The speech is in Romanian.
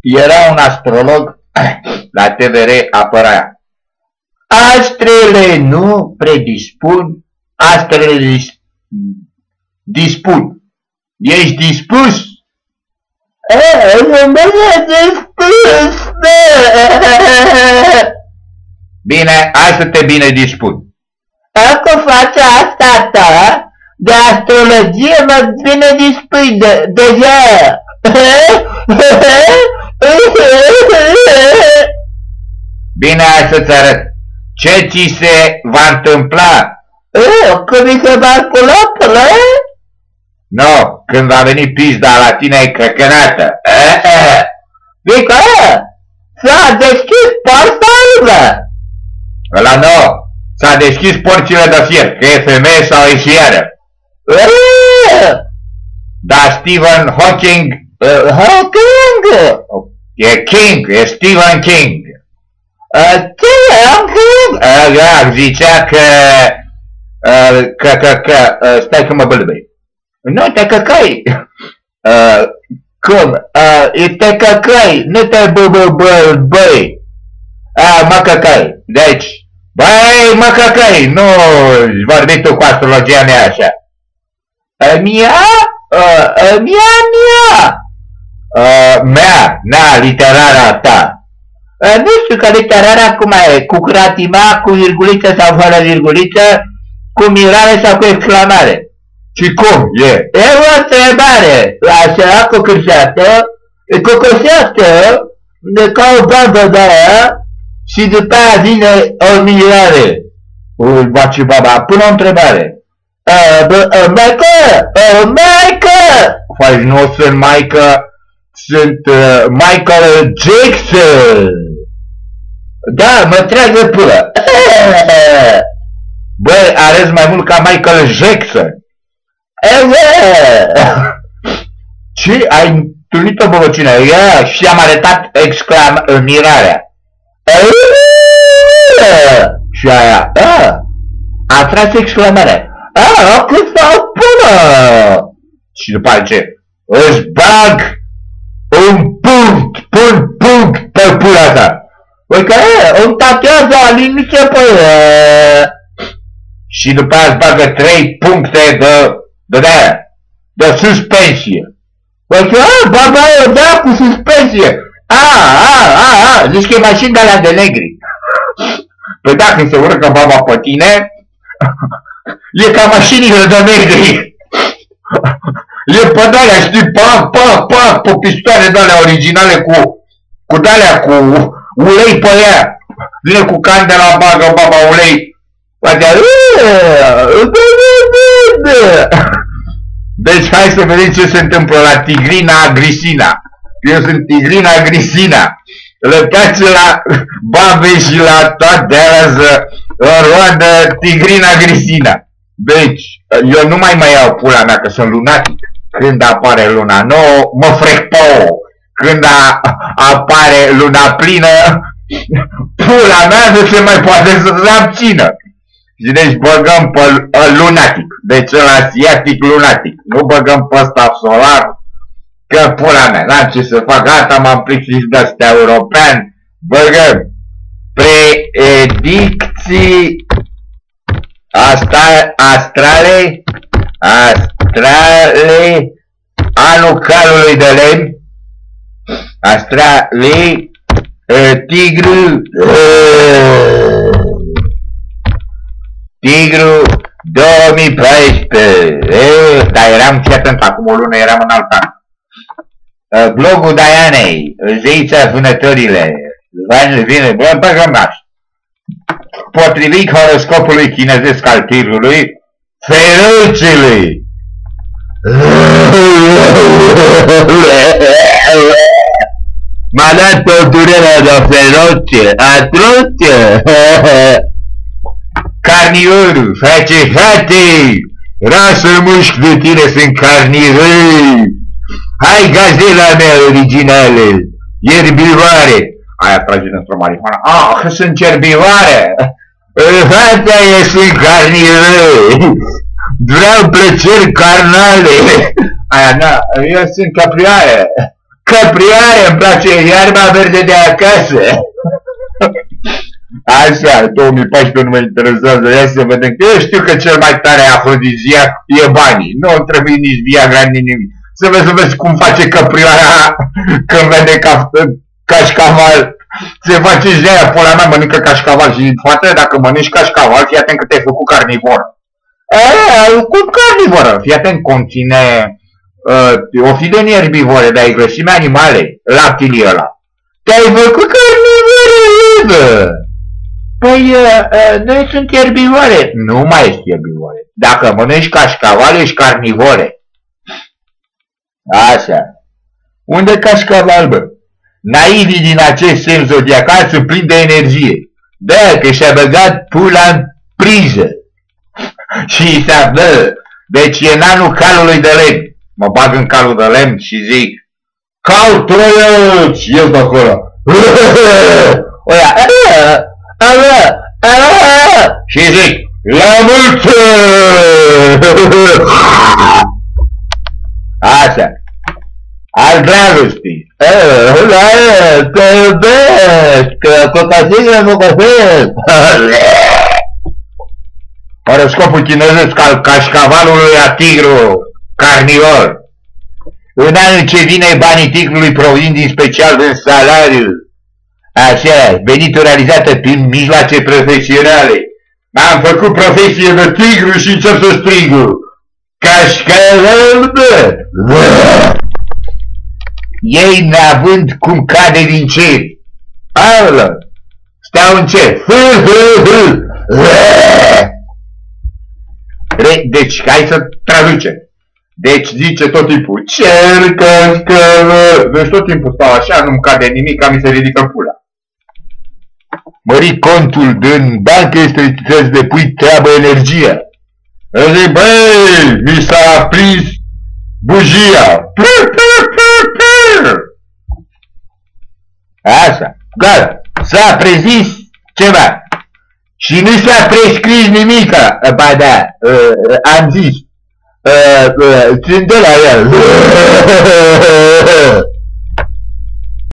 Era un astrolog la TVR, apărea: astrele nu predispun, astrele dispun. Ești dispus? Nu mă dispus. Bine, hai să te bine dispun. Dacă faci asta ta, de astrologie mă bine dispui deja. Bine, hai să-ți arăt. Ce ți se va întâmpla? Când mi se va culocăle? Nu, când va veni pizda la tine e crăcănată. Zic, s-a deschis porta. Ăla nu, s-a deschis porțile de fier, că e femeie sau e fiară. Dar Stephen Hawking, e King, e Stephen King. Stephen King? Zicea că, stai că mă bălbăi. Nu te căcăi. Cum? Te căcăi, nu te bălbăi. Mă căcăi. Deci, băi, mă căcăi, nu vorbi tu cu astrologia mea așa. Mea, na, literara ta. Nu știu că literara cum e, cu cratima, cu virguliță sau fără virguliță, cu mirare sau cu exclamare. Și cum e? E o întrebare, așa, cocoșeată, ca o babă de aia, și după aia vine o mirare. Baci baba, pune o întrebare. Maică! Păi nu sunt maică, sunt Michael Jackson. Da, mă tragă pula. Băi, arăți mai mult ca Michael Jackson. Ce? Ai întâlnit o băbăcină? Ia, și am arătat mirarea. Și aia, a tras exclamarea. Cât s-o pună! Și după aceea, își bag un punct, pun punct pe pula ta. Băi că îmi tatează alinice pe și după aia îți bagă 3 puncte de suspensie. Băi că baba eu da cu suspensie. Zici că e mașini de alea de negri. Păi da, când se urcă baba pe tine, e ca mașinile de negri. E pe de-alea, știi, pe pistoane de-alea originale cu de-alea, cu ulei pe ea. Vine cu candela, bagă baba ulei. Deci hai să vedem ce se întâmplă la Tigrina Grisina. Eu sunt Tigrina Grisina. Le place la babe și la toate alea să roadă Tigrina Grisina. Deci, eu nu mai iau pula mea că sunt lunatic. Când apare luna nouă, mă frec pe ouă. Când apare luna plină, pula mea nu se mai poate să se abțină. Și deci băgăm pe lunatic. Deci ăla asiatic lunatic. Nu băgăm pe ăsta solar, că pula mea, n-am ce să fac, gata, m-am plictisit de-astea european. Băgăm predicții astrale anul calului de lemn, astrale tigru 2014. Dar eram și atent, acum o lună eram în alt an. Blogul Dianei, zeița vânătorile, vine, băgăm naș. Potrivit horoscopului chinezesc al tirului, feruțului. M-a dat o durere de feroce, atroce. Carnivorul, frate, rasă mușchi de tine sunt carnivori. Hai gazela mea originală, ierbivare. Aia trage dintr-o marihuana. Că sunt cerbivare. Fata e sunt carnivori. Vreau plăceri carnale. Aia, na, eu sunt caprioare. Căprioare, îmi place iarba verde de acasă. Așa, 2014 nu mă interesează, ia să vedem. Eu știu că cel mai tare afrodiziac e banii. Nu trebuie nici Viagra, nici nimic. Să vezi cum face căprioara când vede cașcaval. Se face și aia, pula mea, mănâncă cașcaval. Și frate, dacă mănânci cașcaval, fii atent că te-ai făcut carnivor. Cu carnivoră, fii atent, conține o fi de erbivore, dar e grăsime animale, laptilii ăla. Te-ai făcut carnivoră, Păi, noi sunt erbivore. Nu mai ești erbivore. Dacă mănânci cașcaval, ești carnivore. Așa. Unde cașcaval, bă? Naivii din acest semn zodiacal sunt plini de energie. Da, că și-a băgat pula în priză. Și se dă. Deci e nanul calului de lemn. Mă bag în calul de lemn și zic: cal trăiăci! Ies de acolo. Oia, și zic: la mulți! Așa. Al dragostii. Te iubesc, cocasină nu găsesc. Horoscopul chinezesc al cașcavalului a tigru carnivor. În anul ce vine, banii tigrului provin din special din salariu. Așa, venitul realizată prin mijloace profesionale. Am făcut profesie de tigru și încep să strigu: cașcaval, bă! Ei neavând cum cade din cer. Aolă! Steau în cer. Deci, hai să traducem. Deci zice tot timpul: cer cașcaval. Deci tot timpul stau așa, nu-mi cade nimic, ca mi se ridică pula. Mări, contul din bancă este să-ți depui treabă energia. Zic: băi, mi s-a aprins bujia. Așa, gata, s-a prezis ceva. Și nu s-a prescris nimica. Ba da, am zis. Sunt de la el.